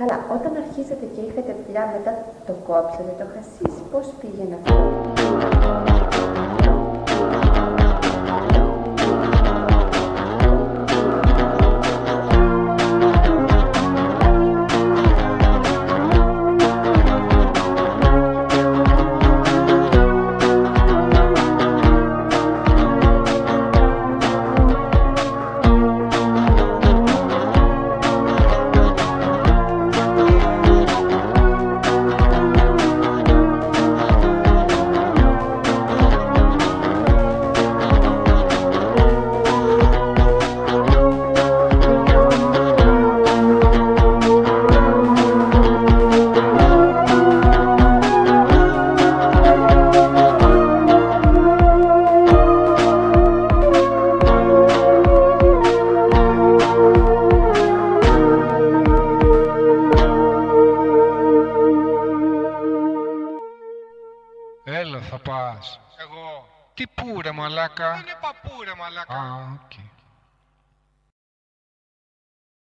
Καλά, όταν αρχίσατε και είχατε δουλειά μετά το κόψατε, το χασίς, πώς πήγαινε αυτό? Έλα θα πας. Εγώ. Τι που ρε μαλάκα. Είναι παππού ρε μαλάκα. Α, οκ.